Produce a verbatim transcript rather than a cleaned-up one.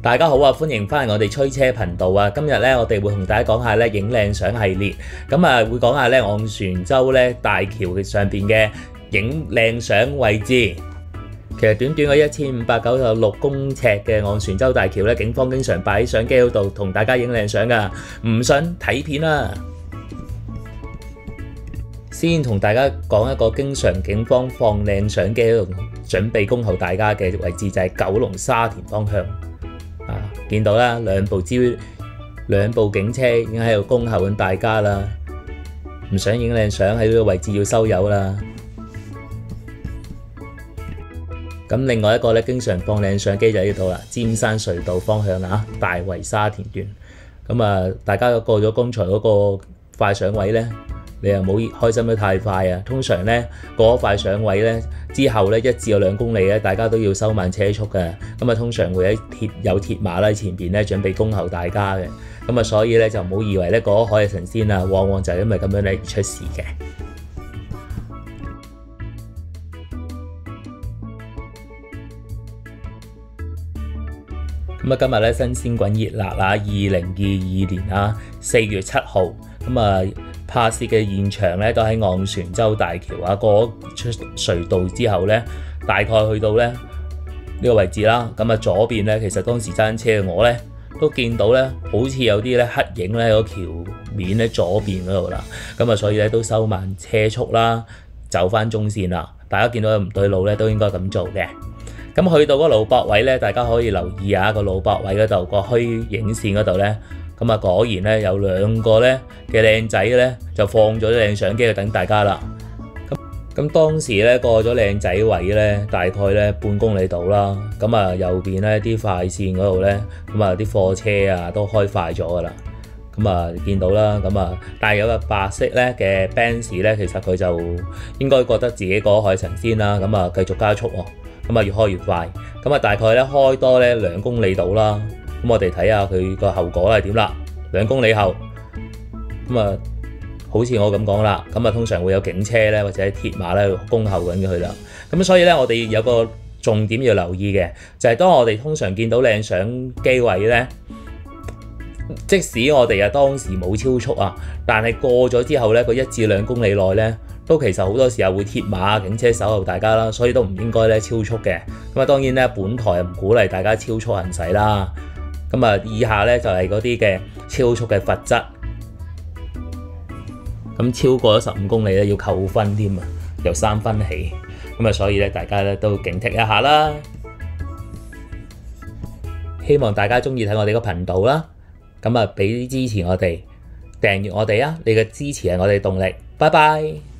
大家好啊，歡迎翻嚟我哋吹車頻道啊！今日咧，我哋會同大家講下咧影靚相系列，咁啊會講下咧昂船洲咧大橋嘅上邊嘅影靚相位置。其實短短嘅一千五百九十六公尺嘅昂船洲大橋咧，警方經常擺喺相機嗰度同大家影靚相噶，唔信睇片啦！先同大家講一個經常警方放靚相機喺度準備恭候大家嘅位置，就係九龍沙田方向。啊，見到啦，兩部招兩部警車已經喺度恭候緊大家啦。唔想影靚相喺呢個位置要收油啦。咁另外一個咧，經常放靚相機就喺呢度啦，尖山隧道方向啊，大圍沙田段。咁啊，大家過咗剛才嗰個快上位咧，你又冇開心得太快啊！通常咧過咗快上位咧之後咧一至有兩公里咧，大家都要收慢車速嘅。咁啊，通常會喺鐵有鐵馬啦前邊咧準備恭候大家嘅。咁啊，所以咧就唔好以為咧過咗海係神仙啊，往往就係因為咁樣咧而出事嘅。咁啊，今日咧新鮮滾熱辣啊！二零二二年啊四月七號，咁啊拍攝嘅現場咧都喺昂船洲大橋啊，過咗出隧道之後咧，大概去到咧呢、這個位置啦。咁啊左邊咧，其實當時揸車嘅我咧都見到咧，好似有啲咧黑影咧喺個橋面咧左邊嗰度啦。咁啊，所以咧都收慢車速啦，走翻中線啦。大家見到有唔對路咧，都應該咁做嘅。咁去到嗰個路駁位咧，大家可以留意下個路駁位嗰度個虛影線嗰度咧。咁啊，果然咧有兩個咧嘅靚仔咧就放咗啲靚相機去等大家啦。咁咁當時咧過咗靚仔位咧，大概咧半公里度啦。咁啊右邊咧啲快線嗰度咧，咁啊啲貨車啊都開快咗噶啦。咁啊見到啦，咁啊但係有個白色咧嘅 Benz 咧，其實佢就應該覺得自己過海神仙啦。咁啊繼續加速喎，咁啊越開越快。咁啊大概咧開多咧兩公里度啦。咁我哋睇下佢個後果係點啦。兩公里後，咁啊，好似我咁講啦，咁啊通常會有警車咧或者鐵馬咧恭候緊佢啦。咁所以咧，我哋有個重點要留意嘅，就係、是、當我哋通常見到靚相機位咧，即使我哋啊當時冇超速啊，但係過咗之後咧，個一至兩公里內咧，都其實好多時候會鐵馬警車守候大家啦，所以都唔應該咧超速嘅。咁啊當然咧，本台唔鼓勵大家超速行駛啦。咁啊，以下咧就係嗰啲嘅超速嘅罰則。咁超過咗十五公里咧要扣分添啊，由三分起。咁啊，所以咧大家咧都警惕一下啦。希望大家鍾意睇我哋個頻道啦。咁啊，俾啲支持我哋，訂閱我哋啊！你嘅支持係我哋動力。拜拜。